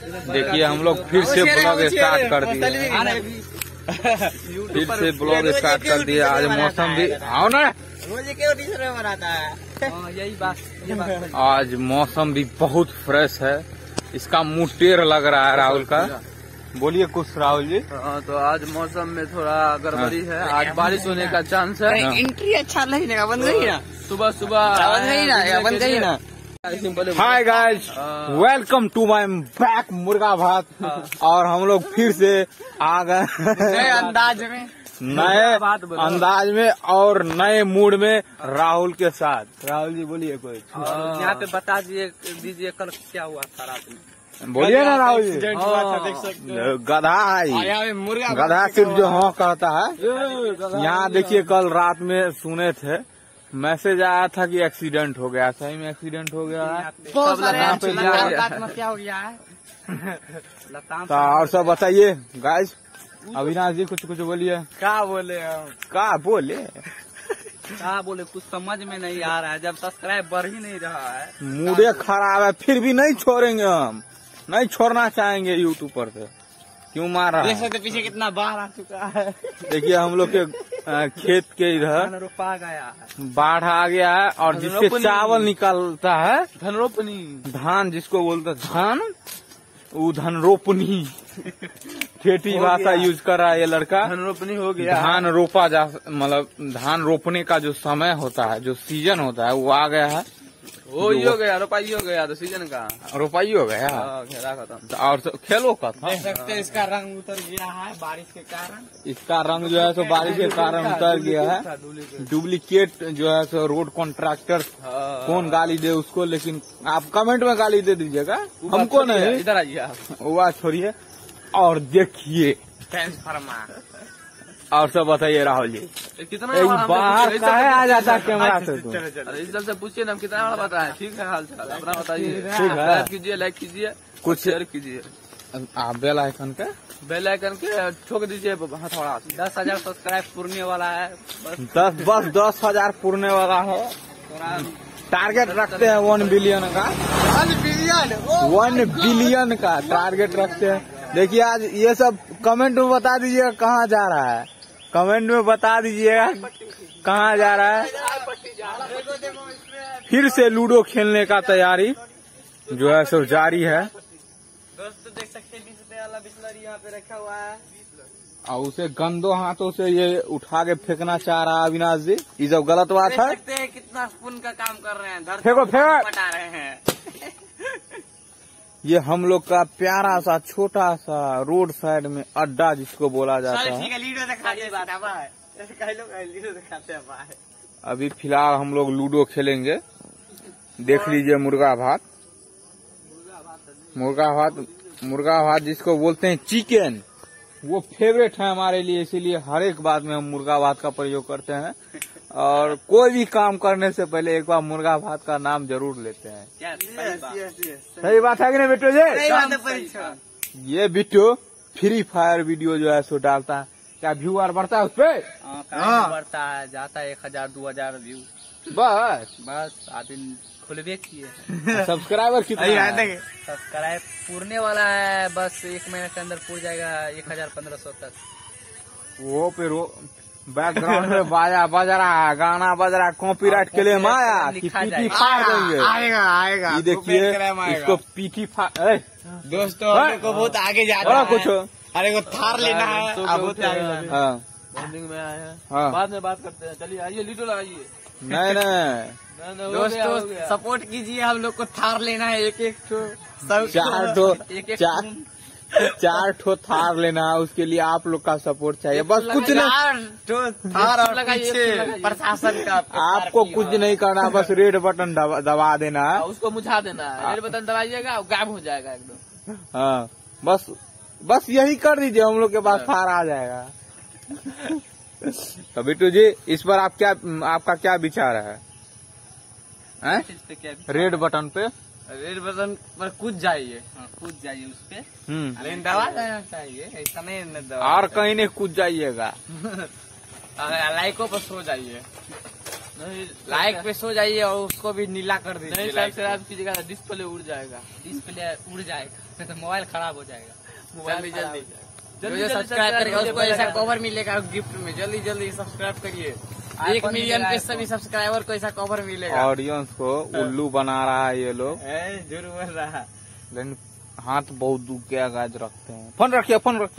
देखिए हम लोग फिर से ब्लॉग स्टार्ट कर दिए, फिर से ब्लॉग स्टार्ट कर दिया। आज मौसम भी आओ ना, बनाता है यही बात। आज मौसम भी बहुत फ्रेश है। इसका मुंह टेढ़ लग रहा है राहुल का। बोलिए कुछ राहुल जी। तो आज मौसम में थोड़ा गड़बड़ी है, आज बारिश होने का चांस है। एंट्री अच्छा नहीं लगा, बंद गई ना, सुबह सुबह बंद गई ना। Hi guys, welcome to my back murga bhat. और हम लोग फिर से आ गए नए अंदाज में और नए मूड में राहुल के साथ। राहुल जी बोलिए कोई। यहाँ पे बता दीजिए कल क्या हुआ था रात में। बोलिए ना राहुल जी। गधा गधा सिर्फ जो हाँ कहता है। यहाँ देखिए कल रात में सुने थे, मैसेज आया था कि एक्सीडेंट हो गया। सही में एक्सीडेंट हो गया है। क्या हो गया है। तो और सब बताइए गाइस। अविनाश जी कुछ बोलिए। क्या बोले हम, क्या बोले कुछ समझ में नहीं आ रहा है। जब सब्सक्राइब बढ़ ही नहीं रहा है, मूडे खराब है। फिर भी नहीं छोड़ेंगे, हम नहीं छोड़ना चाहेंगे यूट्यूब पर से। क्यों मार रहा है? पीछे कितना बाढ़ आ चुका है। देखिए हम लोग के खेत के इधर रोपा गया है, बाढ़ आ गया है। और जिससे चावल निकलता है, धन रोपनी, धान जिसको बोलते धान, वो धन रोपनी खेती भाषा यूज कर रहा है ये लड़का। धन रोपनी हो गया, धान रोपा जा, मतलब धान रोपने का जो समय होता है, जो सीजन होता है, वो आ गया है। वो ही हो गया, रोपाई हो गया, तो सीजन का रोपाई हो गया। खेला खत्म। और खेलो का था। देख सकते हैं इसका रंग उतर गया है बारिश के कारण। इसका रंग जो है सो बारिश के कारण उतर गया है। डुप्लीकेट जो है सो रोड कॉन्ट्रैक्टर कौन गाली दे उसको, लेकिन आप कमेंट में गाली दे दीजिएगा, हमको नहीं। इधर आइए आप, वो छोड़िए और देखिए ट्रांसफार्मर। और सब बताइए राहुल जी। कितना बाहर काहे आ जाता कैमरा से? अरे इस दल से पूछिए ना, कितना बड़ा बताए। ठीक है, हाल चाल अपना बताइए। ठीक है, कीजिए, लाइक कीजिए, कुछ शेयर कीजिए। आप बेल आइकन के ठोक दीजिए हथौड़ा। 10,000 सब्सक्राइब पूरने वाला है। बस 10,000 पूरने वाला है। टारगेट रखते हैं 1 बिलियन का। 1 बिलियन का टारगेट रखते हैं। देखिए आज ये सब कमेंट में बता दीजिएगा कहाँ जा रहा है। कमेंट में बता दीजिएगा कहाँ जा रहा है। फिर से लूडो खेलने का तैयारी जो है सो जारी है। दोस्तों देख सकते हैं 20 रुपए वाला बिस्लरी यहाँ पे रखा हुआ है। और उसे गंदो हाथों से ये उठा के फेंकना चाह रहा है अविनाश जी। ये सब गलत बात है। देख सकते हैं कितना पुण्य का काम कर रहे हैं। फेंको पटा रहे हैं। ये हम लोग का प्यारा सा छोटा सा रोड साइड में अड्डा जिसको बोला जाता है। लीडो दिखाते हैं। अभी फिलहाल हम लोग लूडो खेलेंगे। देख लीजिए मुर्गा भात जिसको बोलते हैं चिकन, वो फेवरेट है हमारे लिए। इसीलिए हर एक बात में हम मुर्गा भात का प्रयोग करते हैं। और कोई भी काम करने से पहले एक बार मुर्गा भात का नाम जरूर लेते हैं। सही बात है कि नहीं बिट्टू जी? ये बिट्टू फ्री फायर वीडियो जो है सो डालता है। क्या व्यूअर बढ़ता है उस पे? बढ़ता है, जाता है 1,000 2,000 व्यू। बस आदमी खुलबे किए। सब्सक्राइबर कितना है? सब्सक्राइब पूरने वाला है, बस 1 महीने के अंदर पूर जाएगा 1,000-1,500 तक। वो पे बैकग्राउंड में बाजा बज रहा है, गाना बज रहा है। कॉपीराइट के लिए माया कि पीटी फाड़ देंगे। आएगा। ये देखिए इसको पीटी फाड़। दोस्तों हम लोग को बहुत आगे जाना है। कुछ अरे को थार लेना है। बॉन्डिंग में आए हैं, बाद में बात करते हैं। चलिए आइए, लीडो लगाइए। नहीं दोस्तों सपोर्ट कीजिए, हम लोग को थार लेना है। एक चार ठो थार लेना है। उसके लिए आप लोग का सपोर्ट चाहिए। बस कुछ नहीं, थार और पीछे प्रशासन का आपको कुछ नहीं करना, बस रेड बटन दबा देना है। उसको मुझा देना है। रेड बटन दबाइएगा, गायब हो जाएगा एकदम। हाँ, बस यही कर दीजिए, हम लोग के पास थार आ जाएगा। तो बिट्टू जी इस पर आपका क्या विचार है? रेड बटन पर कूद जाइए। कूद जाइए उस पे, लेकिन दबा देना चाहिए, ऐसा नहीं दबा। और कहीं नहीं कूद जाइएगा। लाइकों पर सो जाइए, लाइक पे सो जाइए और उसको भी नीला कर दीजिए। कीजिएगा, डिस्प्ले उड़ जाएगा। नहीं तो मोबाइल खराब हो जाएगा। जल्दी जल्दी जल्दी सब्सक्राइब करिए, उसको कीजिए, ऐसा बेल कवर मिलेगा गिफ्ट में। जल्दी जल्दी सब्सक्राइब करिए। 1 iPhone मिलियन पे मिलेगा सभी सब्सक्राइबर को ऐसा कवर मिलेगा। ऑडियंस को उल्लू बना रहा है ये लोग, झूठ बोल रहा है। लेकिन हाथ बहुत दुख गया गाज रखते हैं। फोन रखिए, फोन रखिए।